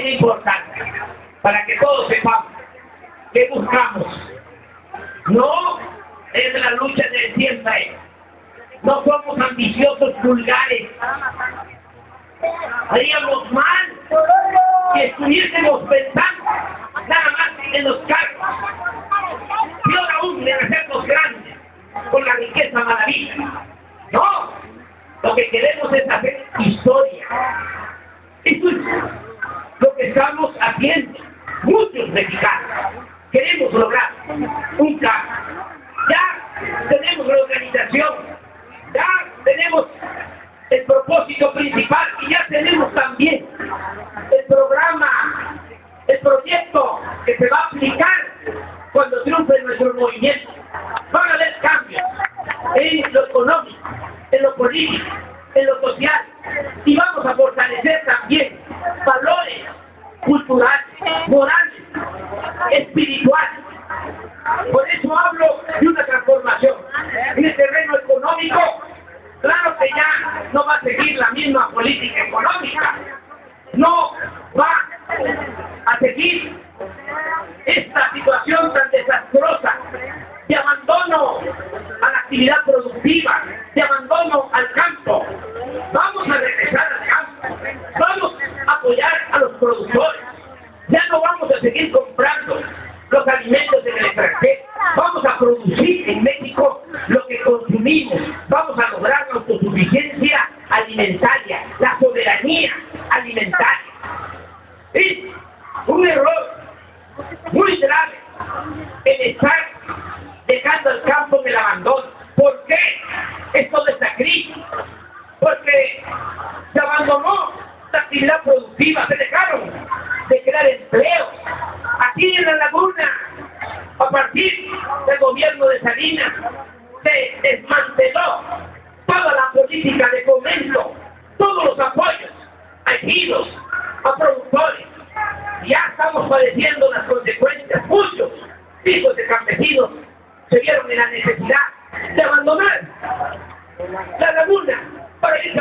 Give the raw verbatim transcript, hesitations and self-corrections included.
bien importante, para que todos sepamos qué buscamos. No es la lucha de siempre. No somos ambiciosos vulgares. Haríamos mal si estuviésemos pensando nada más en los cargos. Peor aún en hacernos grandes con la riqueza maravilla. No, lo que queremos es hacer historia. Esto es lo que estamos haciendo. Muchos mexicanos queremos lograr un cambio. Ya tenemos la organización, ya tenemos el propósito principal y ya tenemos también el programa, el proyecto que se va a aplicar cuando triunfe nuestro movimiento. Van a haber cambios en lo económico, en lo político, en lo social, y vamos a fortalecer también valores culturales, morales, espirituales. Por eso hablo de una transformación. En el terreno económico, claro que ya no va a seguir la misma política económica, no va a seguir esta situación tan desastrosa de abandono a la actividad productiva, de abandono al campo. Vamos a regresar al campo, vamos a apoyar a los productores, ya no vamos a seguir comprando los alimentos en el extranjero, vamos a producir en México lo que consumimos, vamos a lograr la autosuficiencia alimentaria, la soberanía alimentaria. Es un error muy grave el estar dejando el campo en el abandono. ¿Por qué es toda esta crisis? Porque se abandonó la actividad productiva, se dejaron de crear empleos. Aquí en la laguna, a partir del gobierno de Salinas, se desmanteló toda la política de fomento, todos los apoyos a ejidos, a productores. Ya estamos padeciendo las consecuencias. Muchos hijos de campesinos se vieron en la necesidad de abandonar la laguna para ir